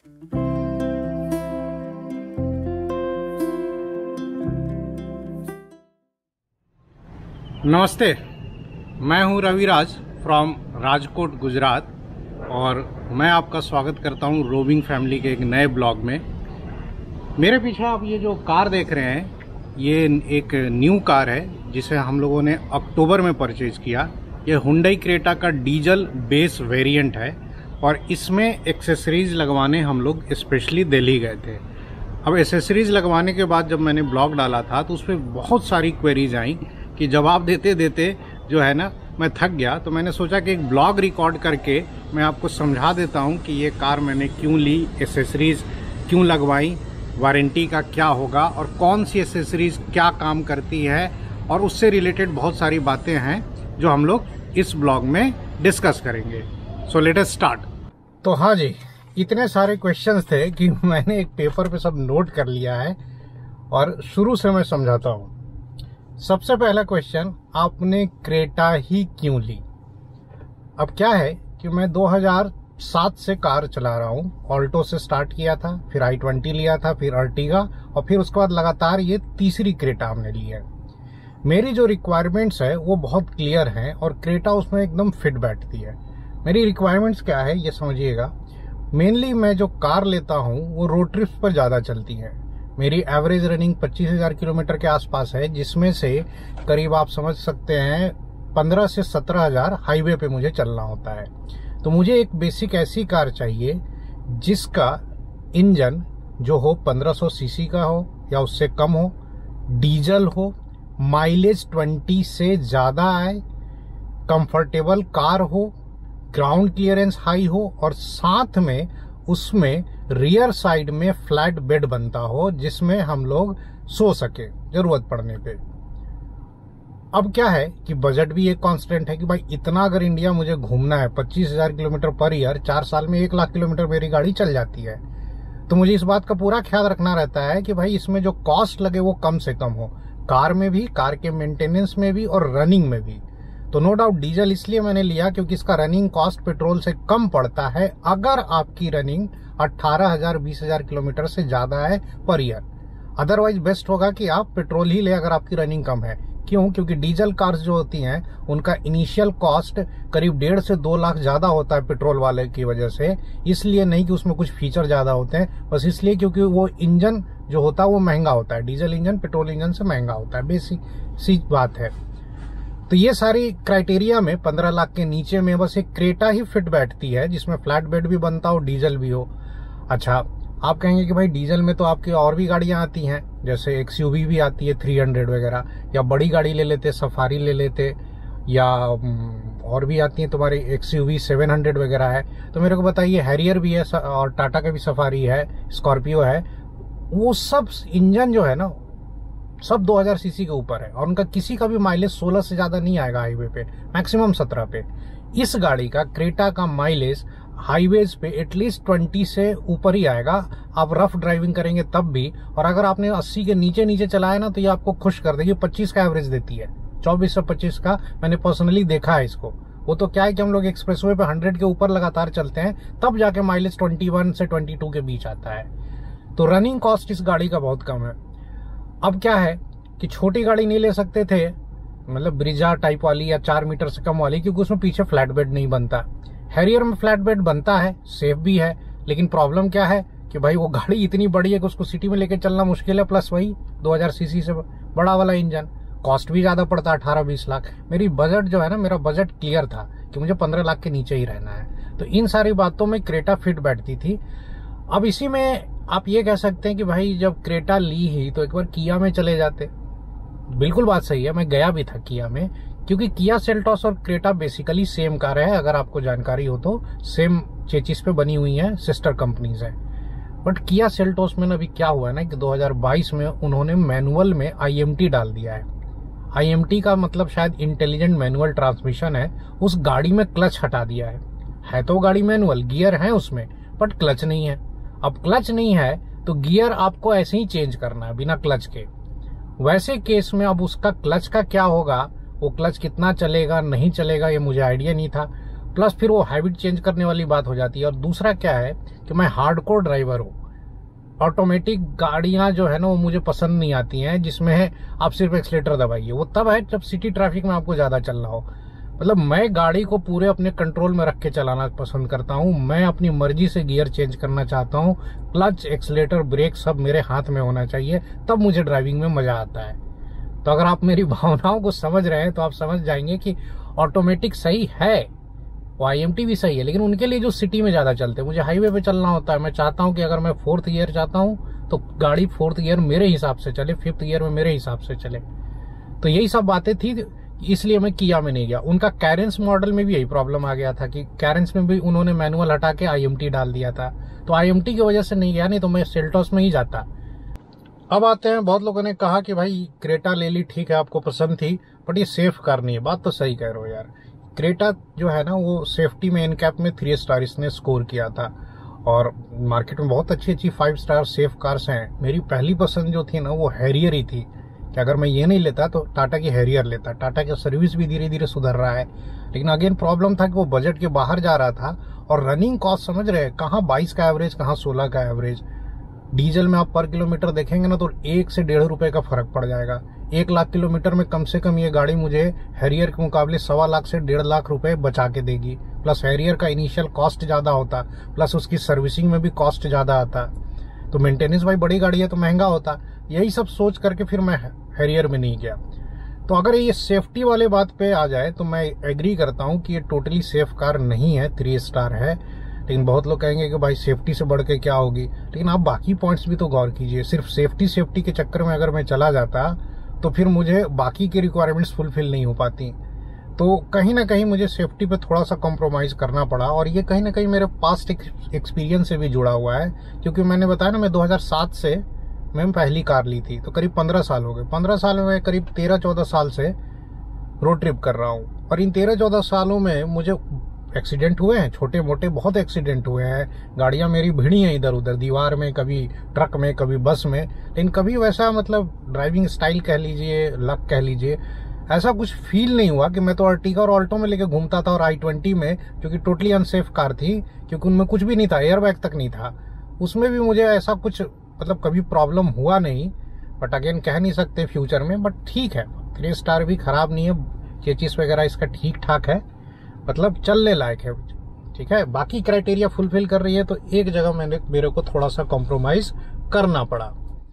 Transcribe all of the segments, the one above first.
नमस्ते, मैं हूं रविराज फ्रॉम राजकोट गुजरात और मैं आपका स्वागत करता हूं रोविंग फैमिली के एक नए ब्लॉग में। मेरे पीछे आप ये जो कार देख रहे हैं ये एक न्यू कार है जिसे हम लोगों ने अक्टूबर में परचेज किया। ये हुंडई क्रेटा का डीजल बेस वेरिएंट है और इसमें एक्सेसरीज लगवाने हम लोग स्पेशली दिल्ली गए थे। अब एक्सेसरीज लगवाने के बाद जब मैंने ब्लॉग डाला था तो उसमें बहुत सारी क्वेरीज आई कि जवाब देते देते जो है ना मैं थक गया। तो मैंने सोचा कि एक ब्लॉग रिकॉर्ड करके मैं आपको समझा देता हूं कि ये कार मैंने क्यों ली, एक्सेसरीज क्यों लगवाई, वारंटी का क्या होगा और कौन सी एक्सेसरीज क्या काम करती है, और उससे रिलेटेड बहुत सारी बातें हैं जो हम लोग इस ब्लॉग में डिस्कस करेंगे। So let us start. तो हाँ जी, इतने सारे क्वेश्चंस थे कि मैंने एक पेपर पे सब नोट कर लिया है और शुरू से मैं समझाता हूँ। सबसे पहला क्वेश्चन, आपने क्रेटा ही क्यों ली? अब क्या है कि मैं 2007 से कार चला रहा हूँ। ऑल्टो से स्टार्ट किया था, फिर i20 लिया था, फिर अर्टिगा और फिर उसके बाद लगातार ये तीसरी क्रेटा हमने ली है। मेरी जो रिक्वायरमेंट्स है वो बहुत क्लियर हैं और क्रेटा उसमें एकदम फिट बैठती है। मेरी रिक्वायरमेंट्स क्या है ये समझिएगा। मेनली मैं जो कार लेता हूँ वो रोड ट्रिप्स पर ज़्यादा चलती है। मेरी एवरेज रनिंग 25,000 किलोमीटर के आसपास है, जिसमें से करीब आप समझ सकते हैं 15 से 17,000 हाईवे पे मुझे चलना होता है। तो मुझे एक बेसिक ऐसी कार चाहिए जिसका इंजन जो हो 1500 सीसी का हो या उससे कम हो, डीजल हो, माइलेज 20 से ज़्यादा आए, कंफर्टेबल कार हो, ग्राउंड क्लियरेंस हाई हो और साथ में उसमें रियर साइड में फ्लैट बेड बनता हो जिसमें हम लोग सो सके जरूरत पड़ने पे। अब क्या है कि बजट भी एक कांस्टेंट है कि भाई इतना अगर इंडिया मुझे घूमना है, 25,000 किलोमीटर पर ईयर, 4 साल में 1 लाख किलोमीटर मेरी गाड़ी चल जाती है। तो मुझे इस बात का पूरा ख्याल रखना रहता है कि भाई इसमें जो कॉस्ट लगे वो कम से कम हो, कार में भी, कार के मेंटेनेंस में भी और रनिंग में भी। तो नो डाउट डीजल इसलिए मैंने लिया क्योंकि इसका रनिंग कॉस्ट पेट्रोल से कम पड़ता है अगर आपकी रनिंग 18,000 20,000 किलोमीटर से ज्यादा है पर ईयर। अदरवाइज बेस्ट होगा कि आप पेट्रोल ही ले अगर आपकी रनिंग कम है। क्यों? क्योंकि डीजल कार्स जो होती हैं उनका इनिशियल कॉस्ट करीब 1.5 से 2 लाख ज्यादा होता है पेट्रोल वाले की वजह से। इसलिए नहीं कि उसमें कुछ फीचर ज्यादा होते हैं, बस इसलिए क्योंकि वो इंजन जो होता है वो महंगा होता है। डीजल इंजन पेट्रोल इंजन से महंगा होता है, बेसिक सी बात है। तो ये सारी क्राइटेरिया में 15 लाख के नीचे में बस एक क्रेटा ही फिट बैठती है जिसमें फ्लैट बेड भी बनता हो, डीजल भी हो। अच्छा, आप कहेंगे कि भाई डीजल में तो आपकी और भी गाड़ियां आती हैं, जैसे एक्सयूवी भी आती है 300 वगैरह, या बड़ी गाड़ी ले लेते, सफारी ले लेते, या और भी आती है तुम्हारी एक्सयूवी 700 वगैरह है। तो मेरे को बताइए, हैरियर भी है और टाटा का भी सफारी है, स्कॉर्पियो है। वो सब इंजन जो है ना सब 2000 सीसी के ऊपर है और उनका किसी का भी माइलेज 16 से ज्यादा नहीं आएगा हाईवे पे, मैक्सिमम 17 पे। इस गाड़ी का, क्रेटा का माइलेज हाईवेज पे एटलीस्ट 20 से ऊपर ही आएगा। आप रफ ड्राइविंग करेंगे तब भी, और अगर आपने 80 के नीचे नीचे चलाया ना तो ये आपको खुश कर देगी। 25 का एवरेज देती है, 24 से 25 का मैंने पर्सनली देखा है इसको। वो तो क्या है कि हम लोग एक्सप्रेसवे पे 100 के ऊपर लगातार चलते हैं तब जाके माइलेज 21 से 22 के बीच आता है। तो रनिंग कॉस्ट इस गाड़ी का बहुत कम है। अब क्या है कि छोटी गाड़ी नहीं ले सकते थे, मतलब ब्रिजा टाइप वाली या 4 मीटर से कम वाली, क्योंकि उसमें पीछे फ्लैट बेड नहीं बनता। हैरियर में फ्लैट बेड बनता है, सेफ भी है, लेकिन प्रॉब्लम क्या है कि भाई वो गाड़ी इतनी बड़ी है कि उसको सिटी में लेके चलना मुश्किल है, प्लस वही 2000 सीसी से बड़ा वाला इंजन, कॉस्ट भी ज्यादा पड़ता है 18-20 लाख। मेरी बजट जो है ना, मेरा बजट क्लियर था कि मुझे 15 लाख के नीचे ही रहना है। तो इन सारी बातों में क्रेटा फिट बैठती थी। अब इसी में आप ये कह सकते हैं कि भाई जब क्रेटा ली ही तो एक बार किया में चले जाते। बिल्कुल बात सही है, मैं गया भी था किया में, क्योंकि किया सेल्टोस और क्रेटा बेसिकली सेम कार है। अगर आपको जानकारी हो तो सेम चेचिस पे बनी हुई है, सिस्टर कंपनीज है। बट किया सेल्टोस में अभी क्या हुआ है ना कि 2022 में उन्होंने मैनुअल में IMT डाल दिया है। IMT का मतलब शायद इंटेलिजेंट मैनुअल ट्रांसमिशन है। उस गाड़ी में क्लच हटा दिया है तो गाड़ी मैनुअल, गियर है उसमें बट क्लच नहीं है। अब क्लच नहीं है तो गियर आपको ऐसे ही चेंज करना है बिना क्लच के। वैसे केस में अब उसका क्लच का क्या होगा, वो क्लच कितना चलेगा नहीं चलेगा ये मुझे आइडिया नहीं था। प्लस फिर वो हैबिट चेंज करने वाली बात हो जाती है। और दूसरा क्या है कि मैं हार्डकोर ड्राइवर हूँ। ऑटोमेटिक गाड़ियां जो है ना वो मुझे पसंद नहीं आती हैं जिसमें आप सिर्फ एक्सीलेटर दबाइए। वो तब है जब सिटी ट्रैफिक में आपको ज्यादा चलना हो। मतलब मैं गाड़ी को पूरे अपने कंट्रोल में रख के चलाना पसंद करता हूं। मैं अपनी मर्जी से गियर चेंज करना चाहता हूं। क्लच, एक्सीलेटर, ब्रेक सब मेरे हाथ में होना चाहिए, तब मुझे ड्राइविंग में मजा आता है। तो अगर आप मेरी भावनाओं को समझ रहे हैं तो आप समझ जाएंगे कि ऑटोमेटिक सही है, वो IMT भी सही है, लेकिन उनके लिए जो सिटी में ज्यादा चलते हैं। मुझे हाईवे पे चलना होता है, मैं चाहता हूं कि अगर मैं 4th गियर चाहता हूं तो गाड़ी 4th गियर मेरे हिसाब से चले, 5th गियर में मेरे हिसाब से चले। तो यही सब बातें थी, इसलिए मैं किया में नहीं गया। उनका कैरेंस मॉडल में भी यही प्रॉब्लम आ गया था कि कैरेंस में भी उन्होंने मैनुअल हटा के IMT डाल दिया था, तो IMT की वजह से नहीं गया, नहीं तो मैं सेल्टोस में ही जाता। अब आते हैं, बहुत लोगों ने कहा कि भाई क्रेटा ले ली, ठीक है आपको पसंद थी, बट ये सेफ कार नहीं है। बात तो सही कह रहे हो यार। क्रेटा जो है ना वो सेफ्टी में एनकैप में 3 स्टार इसने स्कोर किया था, और मार्केट में बहुत अच्छी अच्छी 5 स्टार सेफ कार्स हैं। मेरी पहली पसंद जो थी ना वो हैरियर ही थी, कि अगर मैं ये नहीं लेता तो टाटा की हैरियर लेता। टाटा का सर्विस भी धीरे धीरे सुधर रहा है, लेकिन अगेन प्रॉब्लम था कि वो बजट के बाहर जा रहा था। और रनिंग कॉस्ट समझ रहे हैं, कहाँ 22 का एवरेज, कहाँ 16 का एवरेज। डीजल में आप पर किलोमीटर देखेंगे ना तो 1 से 1.5 रुपए का फर्क पड़ जाएगा। 1 लाख किलोमीटर में कम से कम ये गाड़ी मुझे हैरियर के मुकाबले 1.25 लाख से 1.5 लाख रुपए बचा के देगी। प्लस हैरियर का इनिशियल कॉस्ट ज्यादा होता, प्लस उसकी सर्विसिंग में भी कॉस्ट ज्यादा आता, तो मेंटेनेंस भाई बड़ी गाड़ी है तो महंगा होता। यही सब सोच करके फिर मैं हैरियर में नहीं गया। तो अगर ये सेफ्टी वाले बात पे आ जाए तो मैं एग्री करता हूँ कि ये टोटली सेफ कार नहीं है, 3 स्टार है। लेकिन बहुत लोग कहेंगे कि भाई सेफ्टी से बढ़ के क्या होगी, लेकिन आप बाकी पॉइंट्स भी तो गौर कीजिए। सिर्फ सेफ्टी के चक्कर में अगर मैं चला जाता तो फिर मुझे बाकी की रिक्वायरमेंट्स फुलफिल नहीं हो पाती। तो कहीं ना कहीं मुझे सेफ्टी पे थोड़ा सा कॉम्प्रोमाइज करना पड़ा, और ये कहीं ना कहीं मेरे पास्ट एक्सपीरियंस से भी जुड़ा हुआ है। क्योंकि मैंने बताया ना, मैं 2007 से मैं पहली कार ली थी, तो करीब 15 साल हो गए। 15 साल में मैं करीब 13-14 साल से रोड ट्रिप कर रहा हूँ, और इन 13-14 सालों में मुझे एक्सीडेंट हुए हैं, छोटे मोटे बहुत एक्सीडेंट हुए हैं। गाड़ियां मेरी भिड़ी हैं इधर उधर, दीवार में, कभी ट्रक में, कभी बस में, लेकिन कभी वैसा मतलब ड्राइविंग स्टाइल कह लीजिए, लक कह लीजिए, ऐसा कुछ फील नहीं हुआ कि मैं तो अर्टिगा और ऑल्टो में लेके घूमता था, और I-20 में, जो कि टोटली अनसेफ कार थी, क्योंकि उनमें कुछ भी नहीं था, एयरबैग तक नहीं था। उसमें भी मुझे ऐसा कुछ मतलब कभी प्रॉब्लम हुआ नहीं। बट अगेन कह नहीं सकते फ्यूचर में, बट ठीक है, 3 स्टार भी खराब नहीं है, चेचिस वगैरह इसका ठीक ठाक है, मतलब चलने लायक है, ठीक है। बाकी क्राइटेरिया फुलफिल कर रही है, तो एक जगह मेरे को थोड़ा सा कॉम्प्रोमाइज करना पड़ा।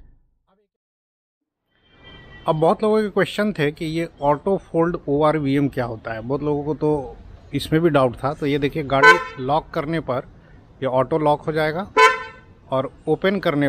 अब बहुत लोगों के क्वेश्चन थे कि ये ऑटो फोल्ड ORVM क्या होता है, बहुत लोगों को तो इसमें भी डाउट था। तो ये देखिए, गाड़ी लॉक करने पर ये ऑटो लॉक हो जाएगा, और ओपन करने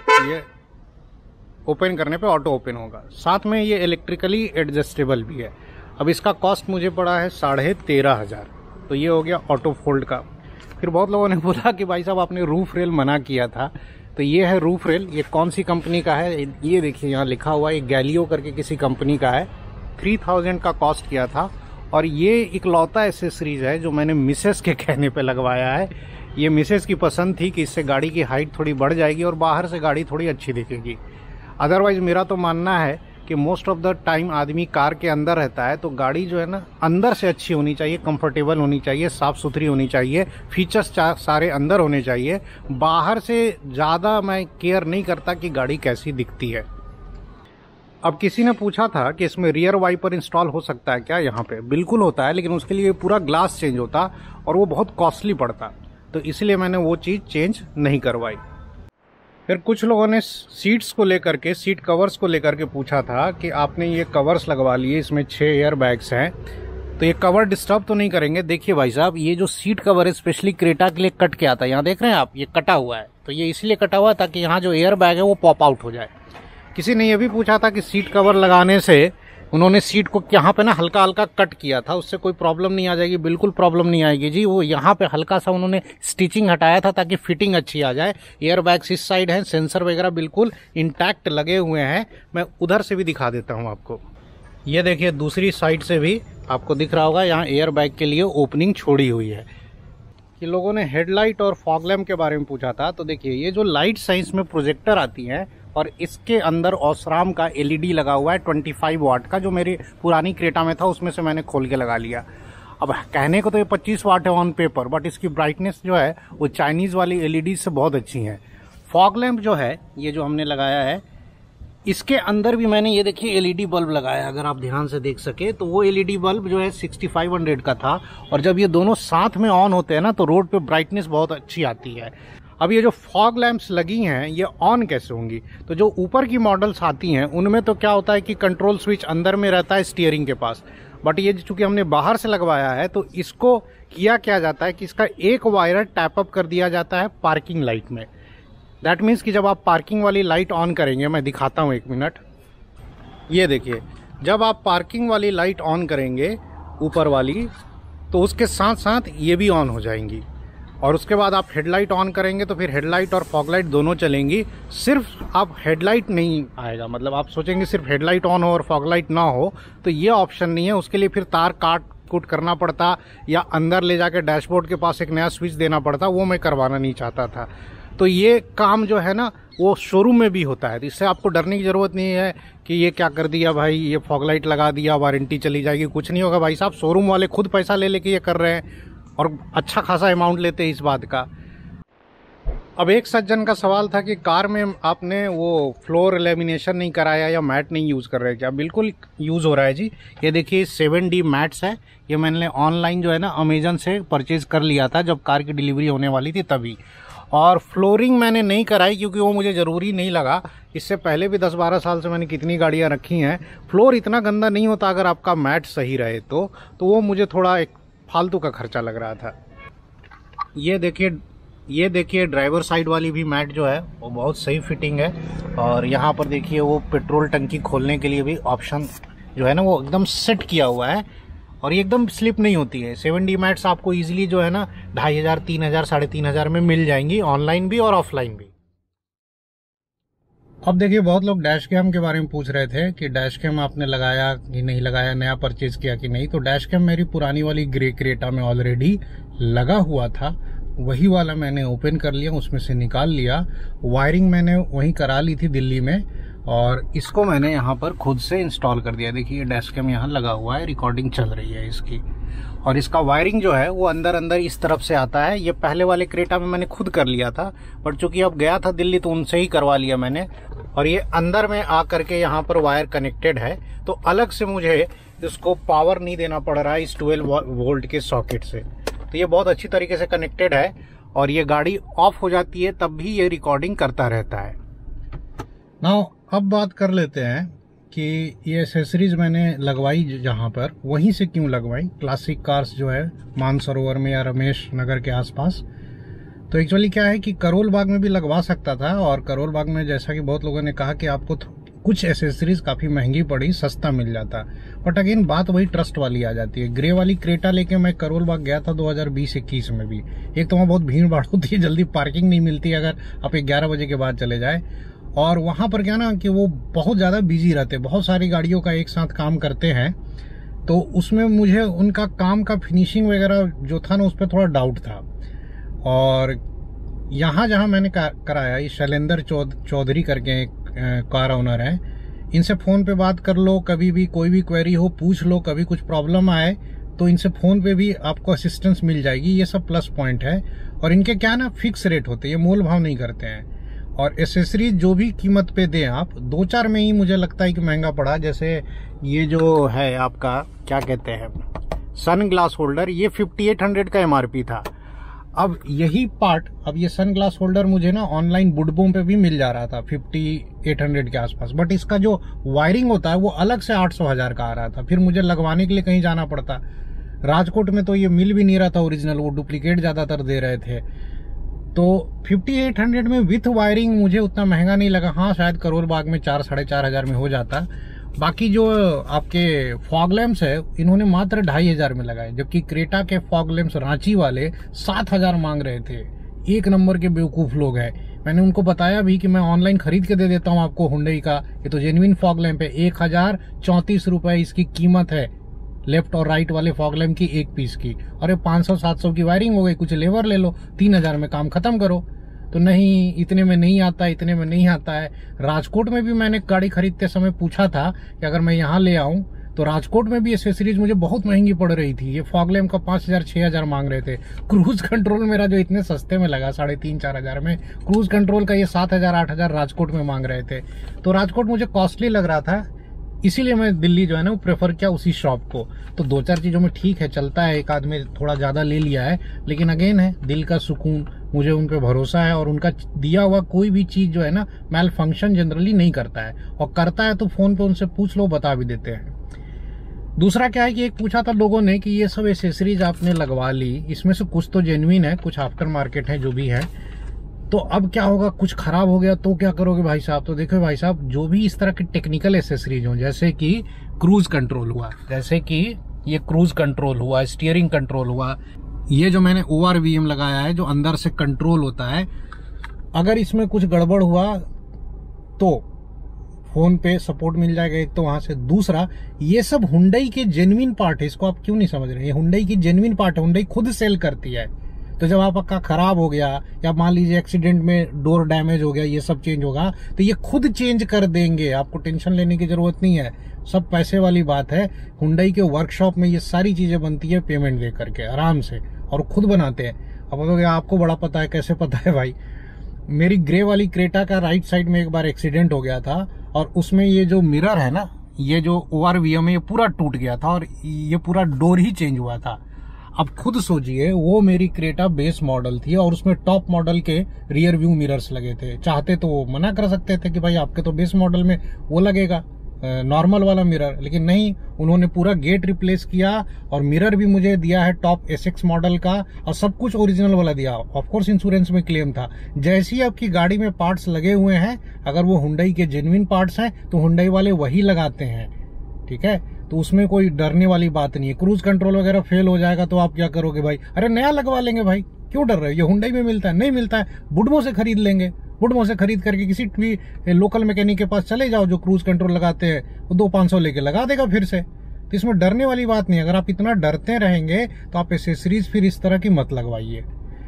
पे ऑटो ओपन होगा। साथ में ये इलेक्ट्रिकली एडजस्टेबल भी है। अब इसका कॉस्ट मुझे पड़ा है 13,500। तो ये हो गया ऑटो फोल्ड का। फिर बहुत लोगों ने बोला कि भाई साहब आपने रूफ रेल मना किया था, तो ये है रूफ रेल। ये कौन सी कंपनी का है, ये देखिए यहाँ लिखा हुआ है, गैलियो करके किसी कंपनी का है। 3000 का कॉस्ट किया था, और ये इकलौता एसेसरीज है जो मैंने मिसेस के कहने पे लगवाया है। ये मिसेस की पसंद थी कि इससे गाड़ी की हाइट थोड़ी बढ़ जाएगी और बाहर से गाड़ी थोड़ी अच्छी दिखेगी। अदरवाइज मेरा तो मानना है कि मोस्ट ऑफ द टाइम आदमी कार के अंदर रहता है, तो गाड़ी जो है ना अंदर से अच्छी होनी चाहिए, कंफर्टेबल होनी चाहिए, साफ सुथरी होनी चाहिए, फीचर्स सारे अंदर होने चाहिए। बाहर से ज़्यादा मैं केयर नहीं करता कि गाड़ी कैसी दिखती है। अब किसी ने पूछा था कि इसमें रियर वाइपर इंस्टॉल हो सकता है क्या, यहाँ पे बिल्कुल होता है, लेकिन उसके लिए पूरा ग्लास चेंज होता और वो बहुत कॉस्टली पड़ता, तो इसलिए मैंने वो चीज़ चेंज नहीं करवाई। फिर कुछ लोगों ने सीट्स को लेकर के, सीट कवर्स को लेकर के पूछा था कि आपने ये कवर्स लगवा लिए, इसमें 6 एयर बैग्स हैं, तो ये कवर डिस्टर्ब तो नहीं करेंगे। देखिए भाई साहब, ये जो सीट कवर है स्पेशली क्रेटा के लिए कट के आता है, यहाँ देख रहे हैं आप, ये कटा हुआ है। तो ये इसलिए कटा हुआ है ताकि यहाँ जो एयर बैग है वो पॉप आउट हो जाए। किसी ने ये भी पूछा था कि सीट कवर लगाने से उन्होंने सीट को यहाँ पे ना हल्का हल्का कट किया था, उससे कोई प्रॉब्लम नहीं आ जाएगी। बिल्कुल प्रॉब्लम नहीं आएगी जी, वो यहाँ पे हल्का सा उन्होंने स्टिचिंग हटाया था ताकि फिटिंग अच्छी आ जाए। एयर बैग्स इस साइड हैं, सेंसर वगैरह बिल्कुल इंटैक्ट लगे हुए हैं। मैं उधर से भी दिखा देता हूँ आपको। ये देखिए दूसरी साइड से भी आपको दिख रहा होगा, यहाँ एयर बैग के लिए ओपनिंग छोड़ी हुई है। कि लोगों ने हेडलाइट और फॉग लैम्प के बारे में पूछा था, तो देखिए ये जो लाइट्स हैं इसमें प्रोजेक्टर आती हैं, और इसके अंदर ओसराम का LED लगा हुआ है 25 वाट का, जो मेरी पुरानी क्रेटा में था उसमें से मैंने खोल के लगा लिया। अब कहने को तो ये 25 वाट है ऑन पेपर, बट इसकी ब्राइटनेस जो है वो चाइनीज वाली एलईडी से बहुत अच्छी है। फॉग लैंप जो है ये जो हमने लगाया है, इसके अंदर भी मैंने ये देखिए एलईडी बल्ब लगाया, अगर आप ध्यान से देख सके तो वो एलईडी बल्ब जो है 6500 का था, और जब ये दोनों साथ में ऑन होते हैं ना तो रोड पे ब्राइटनेस बहुत अच्छी आती है। अब ये जो फॉग लैंप्स लगी हैं ये ऑन कैसे होंगी? तो जो ऊपर की मॉडल्स आती हैं उनमें तो क्या होता है कि कंट्रोल स्विच अंदर में रहता है स्टीयरिंग के पास, बट ये चूंकि हमने बाहर से लगवाया है तो इसको किया क्या जाता है कि इसका एक वायर टैप अप कर दिया जाता है पार्किंग लाइट में। दैट मीन्स कि जब आप पार्किंग वाली लाइट ऑन करेंगे, मैं दिखाता हूँ 1 मिनट, ये देखिए, जब आप पार्किंग वाली लाइट ऑन करेंगे ऊपर वाली, तो उसके साथ साथ ये भी ऑन हो जाएंगी, और उसके बाद आप हेडलाइट ऑन करेंगे तो फिर हेडलाइट और फॉगलाइट दोनों चलेंगी। सिर्फ आप हेडलाइट नहीं आएगा, मतलब आप सोचेंगे सिर्फ हेडलाइट ऑन हो और फॉगलाइट ना हो, तो ये ऑप्शन नहीं है। उसके लिए फिर तार काट कूट करना पड़ता या अंदर ले जाकर डैशबोर्ड के पास एक नया स्विच देना पड़ता, वो मैं करवाना नहीं चाहता था। तो ये काम जो है ना वो शोरूम में भी होता है, तो इससे आपको डरने की ज़रूरत नहीं है कि ये क्या कर दिया भाई, ये फॉगलाइट लगा दिया वारंटी चली जाएगी, कुछ नहीं होगा भाई साहब। शोरूम वाले खुद पैसा ले लेके ये कर रहे हैं और अच्छा खासा अमाउंट लेते हैं इस बात का। अब एक सज्जन का सवाल था कि कार में आपने वो फ्लोर लेमिनेशन नहीं कराया या मैट नहीं यूज़ कर रहे क्या? बिल्कुल यूज़ हो रहा है जी। ये देखिए 7D मैट्स है, ये मैंने ऑनलाइन जो है ना अमेजन से परचेज कर लिया था जब कार की डिलीवरी होने वाली थी तभी। और फ्लोरिंग मैंने नहीं कराई क्योंकि वो मुझे ज़रूरी नहीं लगा। इससे पहले भी 10-12 साल से मैंने कितनी गाड़ियाँ रखी हैं, फ्लोर इतना गंदा नहीं होता अगर आपका मैट सही रहे तो वो मुझे थोड़ा एक फालतू का खर्चा लग रहा था। ये देखिए ड्राइवर साइड वाली भी मैट जो है वो बहुत सही फिटिंग है, और यहाँ पर देखिए वो पेट्रोल टंकी खोलने के लिए भी ऑप्शन जो है ना वो एकदम सेट किया हुआ है, और ये एकदम स्लिप नहीं होती है। 7D मैट्स आपको इजीली जो है ना 2500, 3000, 3500 में मिल जाएंगी, ऑनलाइन भी और ऑफलाइन भी। अब देखिए बहुत लोग डैश कैम के बारे में पूछ रहे थे कि डैश कैम आपने लगाया कि नहीं लगाया, नया परचेज किया कि नहीं। तो डैश कैम मेरी पुरानी वाली ग्रे क्रेटा में ऑलरेडी लगा हुआ था, वही वाला मैंने ओपन कर लिया, उसमें से निकाल लिया। वायरिंग मैंने वहीं करा ली थी दिल्ली में, और इसको मैंने यहाँ पर खुद से इंस्टॉल कर दिया। देखिए डैश कैम यहाँ लगा हुआ है, रिकॉर्डिंग चल रही है इसकी, और इसका वायरिंग जो है वो अंदर इस तरफ से आता है। ये पहले वाले क्रेटा में मैंने खुद कर लिया था, बट चूंकि अब गया था दिल्ली तो उनसे ही करवा लिया मैंने। और ये अंदर में आ करके यहाँ पर वायर कनेक्टेड है, तो अलग से मुझे इसको पावर नहीं देना पड़ रहा है इस 12 वोल्ट के सॉकेट से। तो ये बहुत अच्छी तरीके से कनेक्टेड है, और ये गाड़ी ऑफ हो जाती है तब भी ये रिकॉर्डिंग करता रहता है। नाउ अब बात कर लेते हैं कि ये एसेसरीज मैंने लगवाई जहाँ पर, वहीं से क्यों लगवाई। क्लासिक कार्स जो है मानसरोवर में या रमेश नगर के आसपास, तो एक्चुअली क्या है कि करोल बाग में भी लगवा सकता था, और करोल बाग में जैसा कि बहुत लोगों ने कहा कि आपको कुछ एसेसरीज काफ़ी महंगी पड़ी, सस्ता मिल जाता। बट अगेन बात वही ट्रस्ट वाली आ जाती है। ग्रे वाली क्रेटा लेके मैं करोल बाग गया था 2020-21 में भी। एक तो वहाँ बहुत भीड़ भाड़ होती है, जल्दी पार्किंग नहीं मिलती अगर आप 11 बजे के बाद चले जाए, और वहाँ पर क्या ना कि वो बहुत ज़्यादा बिजी रहते, बहुत सारी गाड़ियों का एक साथ काम करते हैं, तो उसमें मुझे उनका काम का फिनिशिंग वगैरह जो था ना उस पर थोड़ा डाउट था। और यहाँ जहाँ मैंने कराया, ये शैलेंद्र चौधरी करके एक कार ओनर है, इनसे फ़ोन पे बात कर लो, कभी भी कोई भी क्वेरी हो पूछ लो, कभी कुछ प्रॉब्लम आए तो इनसे फ़ोन पे भी आपको असिस्टेंस मिल जाएगी। ये सब प्लस पॉइंट है, और इनके क्या ना फिक्स रेट होते हैं, ये मोल भाव नहीं करते हैं। और एसेसरीज जो भी कीमत पे दें आप, 2-4 में ही मुझे लगता है कि महंगा पड़ा। जैसे ये जो है आपका क्या कहते हैं सन ग्लास होल्डर, ये 5800 का MRP था। अब यही पार्ट, अब ये सन ग्लास होल्डर मुझे ना ऑनलाइन बुडबोम पे भी मिल जा रहा था 5800 के आसपास, बट इसका जो वायरिंग होता है वो अलग से 800-1000 का आ रहा था। फिर मुझे लगवाने के लिए कहीं जाना पड़ता। राजकोट में तो ये मिल भी नहीं रहा था ओरिजिनल, वो डुप्लीकेट ज्यादातर दे रहे थे। तो 5800 में विथ वायरिंग मुझे उतना महंगा नहीं लगा। हाँ शायद करोल बाग में 4-4.5 में हो जाता। बाकी जो आपके फॉग लैम्प्स है इन्होंने मात्र 2500 में लगाए, जबकि क्रेटा के फॉग लैम्प्स रांची वाले 7000 मांग रहे थे। एक नंबर के बेवकूफ लोग हैं। मैंने उनको बताया भी कि मैं ऑनलाइन खरीद के दे देता हूँ आपको हुंडई का, ये तो जेन्युइन फॉग लैम्प है। 1034 रुपए इसकी कीमत है, लेफ्ट और राइट वाले फॉग लैम्प की एक पीस की। और ये 500-700 की वायरिंग हो गई, कुछ लेबर ले लो, 3000 में काम खत्म करो। तो नहीं, इतने में नहीं आता, इतने में नहीं आता है। राजकोट में भी मैंने गाड़ी खरीदते समय पूछा था कि अगर मैं यहाँ ले आऊं तो राजकोट में भी एसेसरीज मुझे बहुत महंगी पड़ रही थी। ये फॉग लैम्प का 5,000 6,000 मांग रहे थे। क्रूज कंट्रोल मेरा जो इतने सस्ते में लगा 3,500-4,000 में, क्रूज कंट्रोल का ये 7,000-8,000 राजकोट में मांग रहे थे। तो राजकोट मुझे कॉस्टली लग रहा था, इसीलिए मैं दिल्ली जो है ना वो प्रेफर किया उसी शॉप को। तो 2-4 चीजों में ठीक है, चलता है, एक आदमी थोड़ा ज्यादा ले लिया है, लेकिन अगेन है दिल का सुकून, मुझे उन पे भरोसा है। और उनका दिया हुआ कोई भी चीज जो है ना मैल फंक्शन जनरली नहीं करता है, और करता है तो फोन पे उनसे पूछ लो, बता भी देते हैं। दूसरा क्या है कि एक पूछा था लोगों ने कि ये सब एसेसरीज आपने लगवा ली, इसमें से कुछ तो जेन्युइन है, कुछ आफ्टर मार्केट है, जो भी है, तो अब क्या होगा, कुछ खराब हो गया तो क्या करोगे भाई साहब? तो देखो भाई साहब, जो भी इस तरह के टेक्निकल एसेसरीज हो, जैसे कि क्रूज कंट्रोल हुआ, जैसे कि ये क्रूज कंट्रोल हुआ, स्टीयरिंग कंट्रोल हुआ, ये जो मैंने ORVM लगाया है जो अंदर से कंट्रोल होता है, अगर इसमें कुछ गड़बड़ हुआ तो फोन पे सपोर्ट मिल जाएगा, एक तो वहां से। दूसरा, ये सब हुंडई के जेन्युइन पार्ट है, इसको आप क्यों नहीं समझ रहे? ये हुंडई की जेन्युइन पार्ट है, हुंडई खुद सेल करती है। तो जब आपका खराब हो गया या मान लीजिए एक्सीडेंट में डोर डैमेज हो गया, ये सब चेंज होगा तो ये खुद चेंज कर देंगे, आपको टेंशन लेने की जरूरत नहीं है। सब पैसे वाली बात है। हुंडई के वर्कशॉप में ये सारी चीजें बनती है पेमेंट दे करके आराम से, और खुद बनाते हैं। अब बोलोगे आपको बड़ा पता है, कैसे पता है भाई? मेरी ग्रे वाली क्रेटा का राइट साइड में एक बार एक्सीडेंट हो गया था, और उसमें ये जो मिरर है ना, ये जो ORVM है, ये पूरा टूट गया था, और ये पूरा डोर ही चेंज हुआ था। अब खुद सोचिए, वो मेरी क्रेटा बेस मॉडल थी और उसमें टॉप मॉडल के रियर व्यू मिरर्स लगे थे। चाहते तो वो मना कर सकते थे कि भाई आपके तो बेस मॉडल में वो लगेगा नॉर्मल वाला मिरर, लेकिन नहीं, उन्होंने पूरा गेट रिप्लेस किया और मिरर भी मुझे दिया है टॉप SX मॉडल का, और सब कुछ ओरिजिनल वाला दिया। ऑफ कोर्स इंश्योरेंस में क्लेम था। जैसे ही आपकी गाड़ी में पार्ट्स लगे हुए हैं, अगर वो हुंडई के जेन्युइन पार्ट्स हैं तो हुंडई वाले वही लगाते हैं, ठीक है? तो उसमें कोई डरने वाली बात नहीं है। क्रूज कंट्रोल वगैरह फेल हो जाएगा तो आप क्या करोगे भाई? अरे नया लगवा लेंगे भाई, क्यों डर रहे हो? ये हुंडई में मिलता है, नहीं मिलता है बुडमो से खरीद लेंगे। बुडमो से खरीद करके किसी भी लोकल मैकेनिक के पास चले जाओ जो क्रूज कंट्रोल लगाते हैं, वो 200-500 लेके लगा देगा फिर से। तो इसमें डरने वाली बात नहीं है। अगर आप इतना डरते रहेंगे तो आप एसेसरीज फिर इस तरह की मत लगवाइए।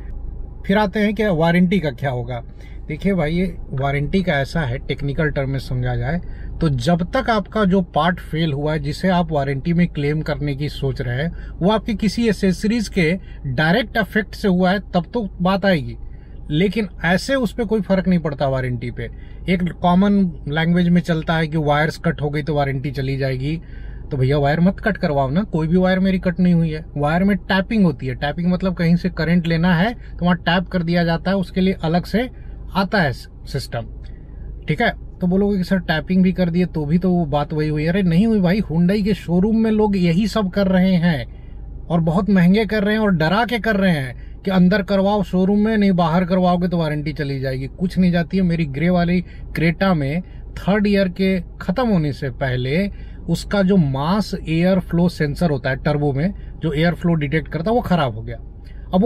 फिर आते हैं कि वारंटी का क्या होगा। देखिए भाई, ये वारंटी का ऐसा है, टेक्निकल टर्म में समझा जाए तो जब तक आपका जो पार्ट फेल हुआ है जिसे आप वारंटी में क्लेम करने की सोच रहे हैं, वो आपकी किसी एसेसरीज के डायरेक्ट इफेक्ट से हुआ है, तब तो बात आएगी। लेकिन ऐसे उस पर कोई फर्क नहीं पड़ता वारंटी पे। एक कॉमन लैंग्वेज में चलता है कि वायर्स कट हो गई तो वारंटी चली जाएगी। तो भैया वायर मत कट करवाओ ना, कोई भी वायर मेरी कट नहीं हुई है। वायर में टैपिंग होती है, टैपिंग मतलब कहीं से करंट लेना है तो वहां टैप कर दिया जाता है, उसके लिए अलग से आता है सिस्टम, ठीक है? तो बोलोगे कि सर टैपिंग भी कर दिए तो भी तो वो बात वही हुई। अरे नहीं हुई भाई, हुंडई के शोरूम में लोग यही सब कर रहे हैं और बहुत महंगे कर रहे हैं और डरा के कर रहे हैं कि अंदर करवाओ शोरूम में, नहीं बाहर करवाओगे तो वारंटी चली जाएगी। कुछ नहीं जाती है। मेरी ग्रे वाली क्रेटा में 3rd ईयर के खत्म होने से पहले उसका जो मास एयर फ्लो सेंसर होता है टर्बो में, जो एयर फ्लो डिटेक्ट करता है, वो खराब हो गया। अब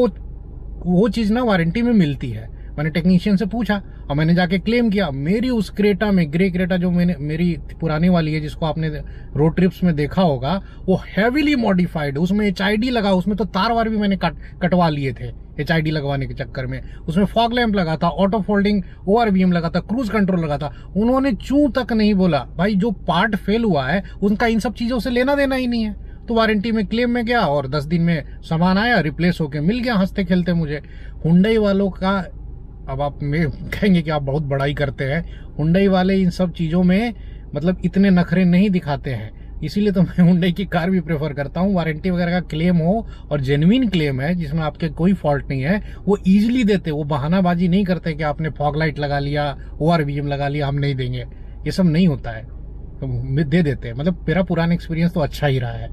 वो चीज ना वारंटी में मिलती है। मैंने टेक्नीशियन से पूछा और मैंने जाके क्लेम किया। मेरी उस क्रेटा में, ग्रे क्रेटा जो मेरी पुरानी वाली है जिसको आपने रोड ट्रिप्स में देखा होगा, वो हैवीली मॉडिफाइड, उसमें HID लगा, उसमें तो तार वार भी मैंने कटवा लिए थे HID लगवाने के चक्कर में। उसमें फॉग लैंप लगा था, ऑटो फोल्डिंग ORVM लगा था, क्रूज कंट्रोल लगा था। उन्होंने चू तक नहीं बोला। भाई जो पार्ट फेल हुआ है उनका इन सब चीजों से लेना देना ही नहीं है। तो वारंटी में क्लेम में गया और 10 दिन में सामान आया, रिप्लेस होके मिल गया हंसते खेलते मुझे। हुंडई वालों का, अब आप कहेंगे कि आप बहुत बड़ाई करते हैं, हुंडई वाले इन सब चीजों में मतलब इतने नखरे नहीं दिखाते हैं, इसीलिए तो मैं हुंडई की कार भी प्रेफर करता हूँ। वारंटी वगैरह का क्लेम हो और जेन्युइन क्लेम है जिसमें आपके कोई फॉल्ट नहीं है, वो इजीली देते। वो बहानाबाजी नहीं करते कि आपने फॉग लाइट लगा लिया, ORVM लगा लिया, हम नहीं देंगे, ये सब नहीं होता है, तो दे देते हैं। मतलब मेरा पुराना एक्सपीरियंस तो अच्छा ही रहा है।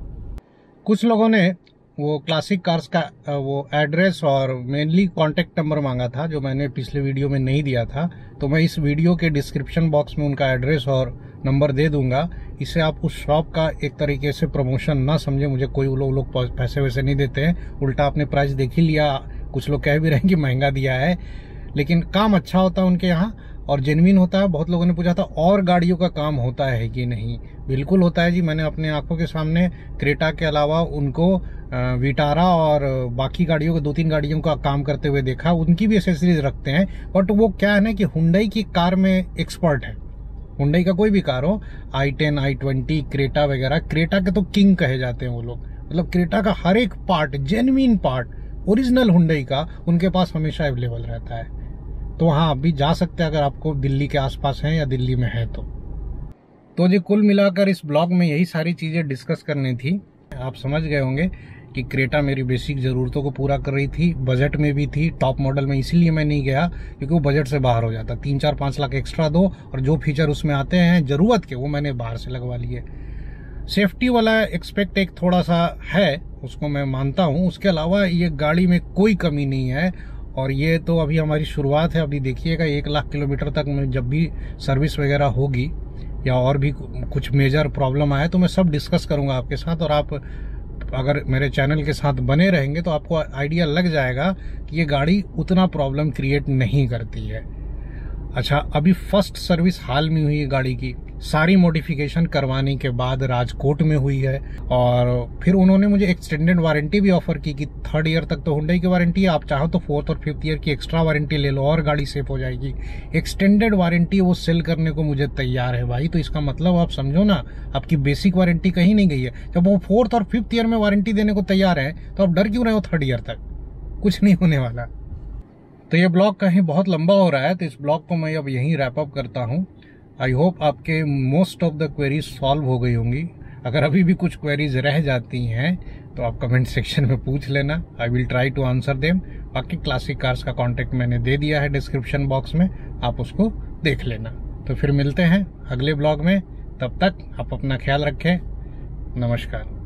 कुछ लोगों ने वो क्लासिक कार्स का वो एड्रेस और मेनली कॉन्टेक्ट नंबर मांगा था, जो मैंने पिछले वीडियो में नहीं दिया था। तो मैं इस वीडियो के डिस्क्रिप्शन बॉक्स में उनका एड्रेस और नंबर दे दूंगा। इससे आप उस शॉप का एक तरीके से प्रमोशन ना समझे, मुझे कोई लोग पैसे वैसे नहीं देते हैं, उल्टा आपने प्राइस देख ही लिया। कुछ लोग कह भी रहे हैं कि महंगा दिया है, लेकिन काम अच्छा होता है उनके यहाँ और जेन्युइन होता है। बहुत लोगों ने पूछा था और गाड़ियों का काम होता है कि नहीं, बिल्कुल होता है जी। मैंने अपने आंखों के सामने क्रेटा के अलावा उनको विटारा और बाकी गाड़ियों को 2-3 गाड़ियों का काम करते हुए देखा। उनकी भी एसेसरीज रखते हैं, बट वो क्या है ना कि हुंडई की कार में एक्सपर्ट है, हुंडई का कोई भी कार हो, i10, i20, क्रेटा वगैरह, क्रेटा के तो किंग कहे जाते हैं वो लोग। मतलब क्रेटा का हर एक part, genuine part, original Hyundai का उनके पास हमेशा अवेलेबल रहता है। तो वहाँ आप भी जा सकते हैं अगर आपको दिल्ली के आसपास हैं या दिल्ली में है तो जी कुल मिलाकर इस ब्लॉग में यही सारी चीज़ें डिस्कस करनी थी। आप समझ गए होंगे कि क्रेटा मेरी बेसिक ज़रूरतों को पूरा कर रही थी, बजट में भी थी, टॉप मॉडल में इसलिए मैं नहीं गया क्योंकि वो बजट से बाहर हो जाता। 3-4-5 लाख एक्स्ट्रा दो और जो फीचर उसमें आते हैं ज़रूरत के वो मैंने बाहर से लगवा लिए। सेफ्टी वाला एक्सपेक्ट एक थोड़ा सा है, उसको मैं मानता हूँ। उसके अलावा ये गाड़ी में कोई कमी नहीं है। और ये तो अभी हमारी शुरुआत है। अभी देखिएगा 1 लाख किलोमीटर तक में जब भी सर्विस वगैरह होगी या और भी कुछ मेजर प्रॉब्लम आए तो मैं सब डिस्कस करूंगा आपके साथ। और आप अगर मेरे चैनल के साथ बने रहेंगे तो आपको आइडिया लग जाएगा कि ये गाड़ी उतना प्रॉब्लम क्रिएट नहीं करती है। अच्छा, अभी फर्स्ट सर्विस हाल में हुई है गाड़ी की, सारी मॉडिफिकेशन करवाने के बाद राजकोट में हुई है। और फिर उन्होंने मुझे एक्सटेंडेड वारंटी भी ऑफर की कि 3rd ईयर तक तो हुंडई की वारंटी है, आप चाहो तो 4th और 5th ईयर की एक्स्ट्रा वारंटी ले लो और गाड़ी सेफ हो जाएगी। एक्सटेंडेड वारंटी वो सेल करने को मुझे तैयार है भाई। तो इसका मतलब आप समझो ना, आपकी बेसिक वारंटी कहीं नहीं गई है। जब वो 4th और 5th ईयर में वारंटी देने को तैयार है तो आप डर क्यों रहे हो 3rd ईयर तक? कुछ नहीं होने वाला। तो ये ब्लॉग कहीं बहुत लंबा हो रहा है, तो इस ब्लॉग को मैं अब यहीं रैप अप करता हूँ। आई होप आपके most of the queries solve हो गई होंगी। अगर अभी भी कुछ क्वेरीज रह जाती हैं तो आप कमेंट सेक्शन में पूछ लेना, I will try to answer them. बाकी क्लासिक कार्स का कॉन्टेक्ट मैंने दे दिया है डिस्क्रिप्शन बॉक्स में, आप उसको देख लेना। तो फिर मिलते हैं अगले ब्लॉग में, तब तक आप अपना ख्याल रखें। नमस्कार।